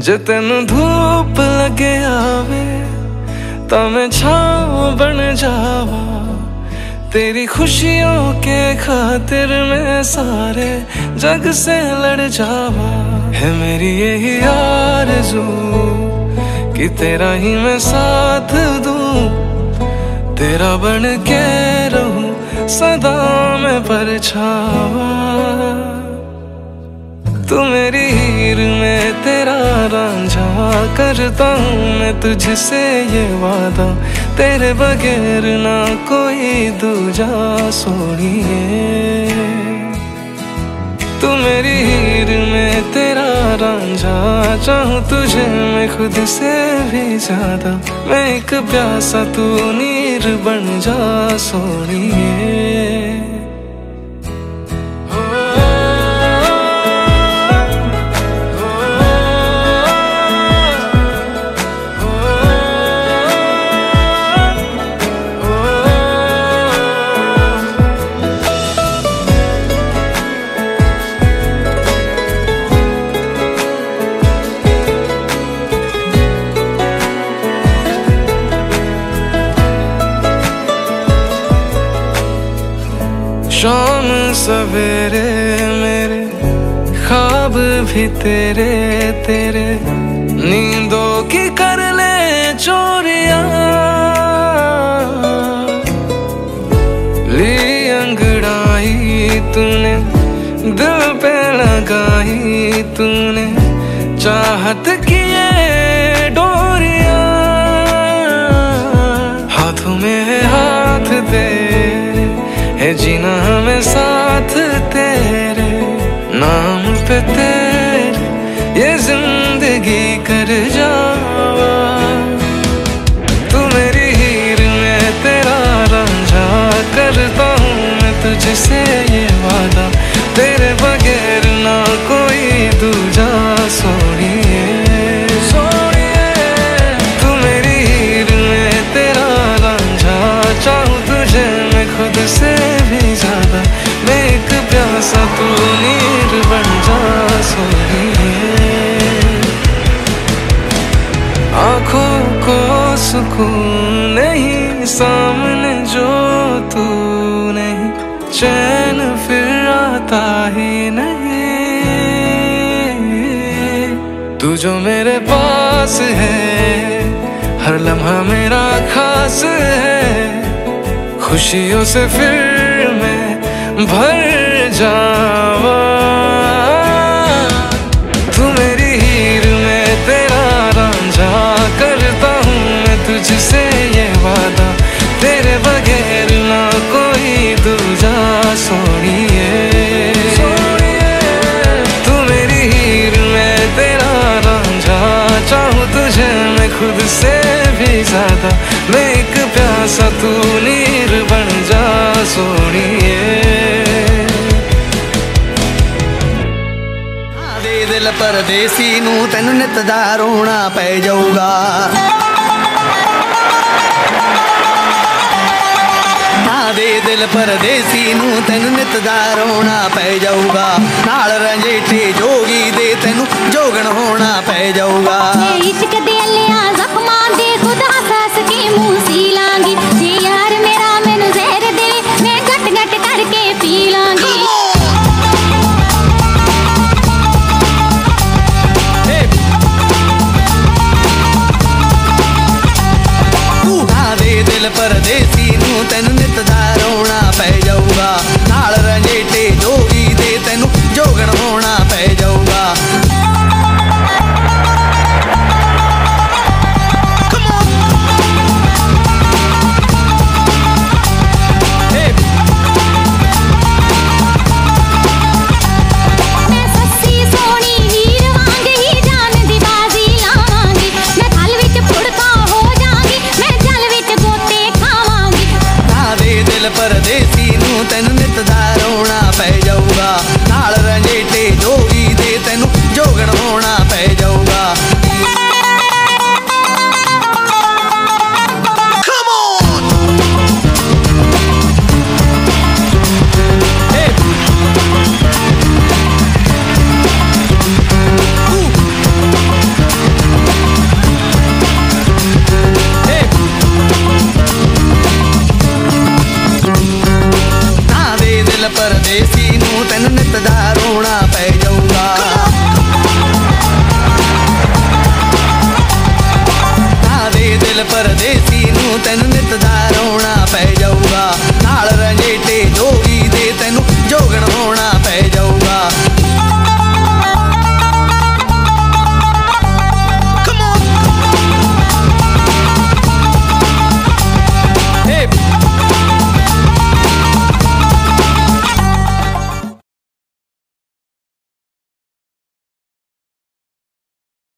जे तेनू धूप लगे आवे तां मैं छाँव बन जावा। तेरी खुशियों के खातिर मैं सारे जग से लड़ जावा। है मेरी यही आरज़ू कि तेरा ही मैं साथ दूं, तेरा बन के रहूं सदा मैं परछावा। तू मेरी हीर में तेरा रांझा, करता हूँ मैं तुझसे ये वादा, तेरे बगैर ना कोई दूजा सोनिए। तू मेरी हीर में तेरा रांझा, चाहूँ तुझे मैं खुद से भी ज्यादा। मैं एक प्यासा तू नीर बन जा सोनिए। शाम सवेरे मेरे ख्वाब भी तेरे तेरे, नींदों की कर ले चोरिया। ली अंगड़ाई तूने दिल पे लगाई, तूने चाहत की ये डोरिया। हाथों में है हाथ तेरे, है जीना हमें साथ तेरे, नाम पे तेरे ये जिंदगी कर जावा। तू मेरी हीर में तेरा रांझा, करता हूँ मैं तुझसे ये वादा, तेरे बगैर ना कोई दूजा सोनिए। तू मेरी हीर में तेरा रांझा, चाहूँ तुझे मैं खुद से भी ज्यादा। मैं एक प्यासा तू नीर बन जा सोनिए। आँखों को सुकून नहीं सामने जो तू नहीं, चैन फिर आता ही नहीं। तू जो मेरे पास है, हर लम्हा मेरा खास है। खुशियों से फिर मैं भर जावा। तू मेरी हीर में तेरा रांझा, करता हूँ मैं तुझसे ये वादा, तेरे बगैर ना कोई दूजा सोनिए। तू मेरी हीर में तेरा रांझा, चाहूँ तुझे मैं खुद से भी ज्यादा। मैं एक प्यासा तू नीर बन जा सोनिए। दे दिल परदेसी नू तैनू नित दा रोना पै जाऊगा। दे दिल परदेसी नू तैनू नित दा रोना पै जाऊगा। नाल रंजेठे जोगी दे तैनू जोगण होना पै जाऊगा। इश्क दे लिया जख्मां दे खुद हंस के मुंह सी लांगी। जे यार मेरा मैनू जहर दे, मैं घट घट करके पी लांगी। दे दिल परदेसी नू तैनू नित दा रोना पै जाऊगा। नाल रंजेठे जोगी दे तैनू जोगण होना पै जाऊगा। परदेसी नूं तैनूं नित दा